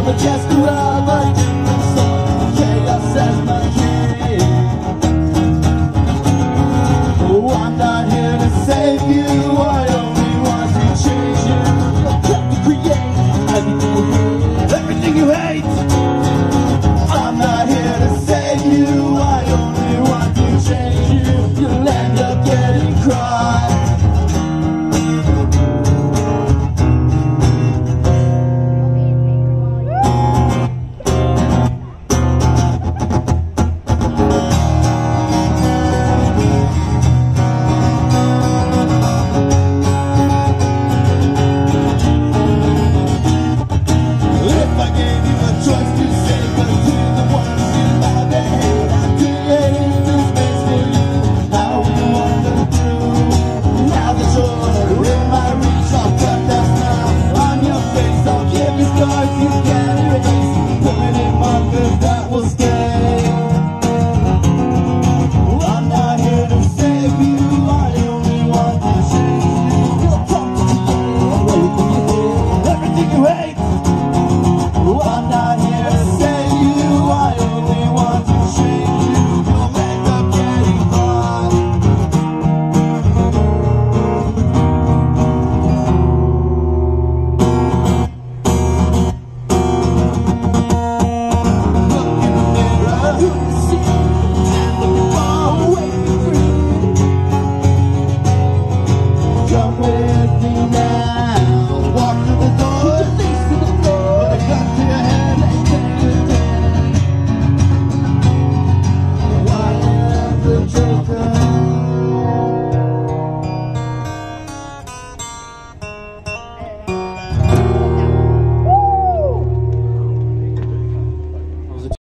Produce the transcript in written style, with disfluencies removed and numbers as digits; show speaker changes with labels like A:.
A: just to have a different sort. Chaos as my king. Oh, I'm not here to save you, I only want to change you. I'm trying to create everything you hate. I'm not here to save you, I only want to change you. You'll end up getting cried. You can